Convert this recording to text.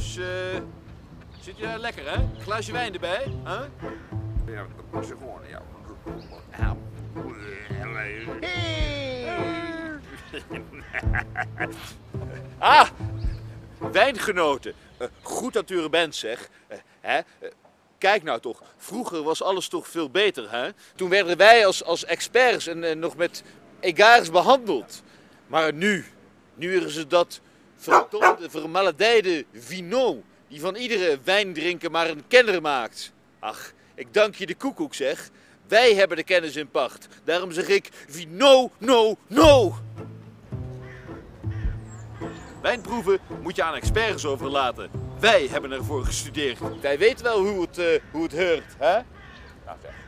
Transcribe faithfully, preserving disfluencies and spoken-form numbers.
Dus, eh... zit je lekker, hè? Glaasje wijn erbij, hè? Ja, dat was er gewoon, ja. Ja. Ah! Wijngenoten. Uh, goed dat u er bent, zeg. Uh, hè? Uh, kijk nou toch, vroeger was alles toch veel beter, hè? Toen werden wij als, als experts en, en nog met egards behandeld. Maar nu, nu is het dat verdomde, vermaledijde vino, die van iedere wijndrinker maar een kenner maakt. Ach, ik dank je de koekoek, zeg. Wij hebben de kennis in pacht. Daarom zeg ik vino, no, no! Wijnproeven moet je aan experts overlaten. Wij hebben ervoor gestudeerd. Wij weten wel hoe het, uh, hoe het heurt, hè? Nou,